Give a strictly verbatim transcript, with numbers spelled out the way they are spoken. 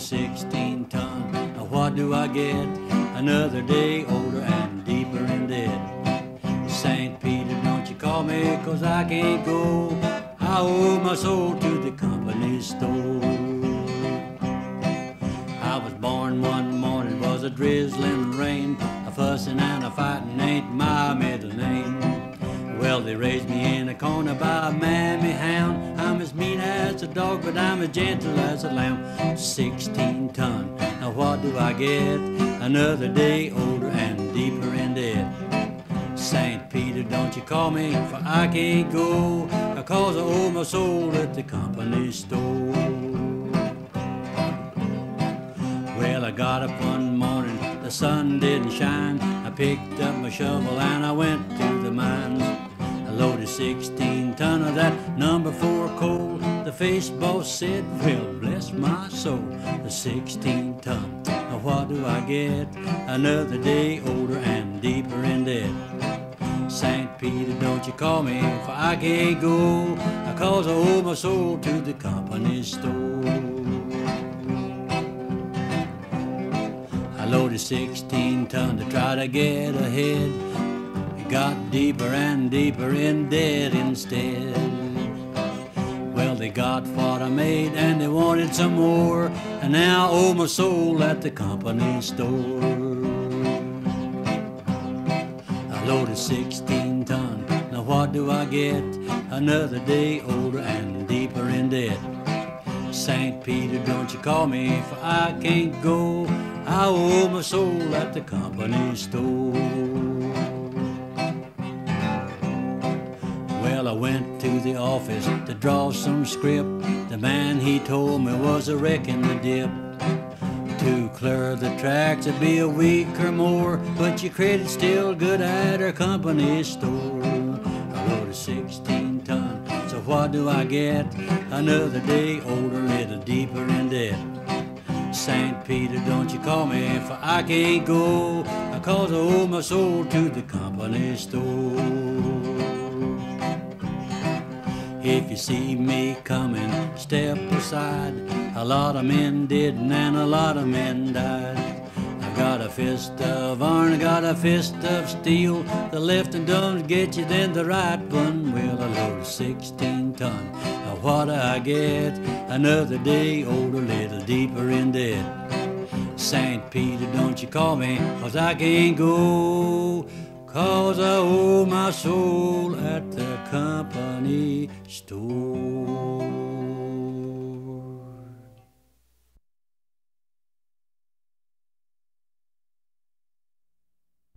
sixteen ton. Now what do I get? Another day older and deeper in debt. Saint Peter, don't you call me, cause I can't go. I owe my soul to the company store. I was born one morning, was a drizzling rain. A fussing and a fighting ain't my middle name. Well, they raised me in a corner by a mammy hound. I'm as mean as a dog, but I'm as gentle as a lamb. Sixteen ton, now what do I get? Another day older and deeper in debt. Saint Peter, don't you call me, for I can't go, cause I owe my soul at the company store. Well, I got up one morning, the sun didn't shine. I picked up my shovel and I went to the mines. I loaded sixteen ton of that number four coal. The face boss said, well, bless my soul, the sixteen ton. Now what do I get? Another day older and deeper in debt. Saint Peter, don't you call me, for I can't go, cause I owe my soul to the company store. I loaded sixteen ton to try to get ahead. It got deeper and deeper in debt instead. Well, they got what I made and they wanted some more, and now I owe my soul at the company store. I loaded sixteen ton, now what do I get? Another day older and deeper in debt. Saint Peter, don't you call me, for I can't go, I owe my soul at the company store. Well, I went to the office to draw some script. The man, he told me, was a wrecking the dip. To clear the tracks it'd be a week or more, but your credit's still good at our company store. I loaded sixteen ton, so what do I get? Another day older, little deeper in debt. Saint Peter, don't you call me, for I can't go, cause I owe my soul to the company store. If you see me coming, step aside. A lot of men did and a lot of men died. I got a fist of iron, I got a fist of steel. The left one don't get you, then the right one will. I loaded sixteen ton, now what do I get? Another day older, little deeper in debt. Saint Peter, don't you call me, cause I can't go, cause I owe my soul at the company store.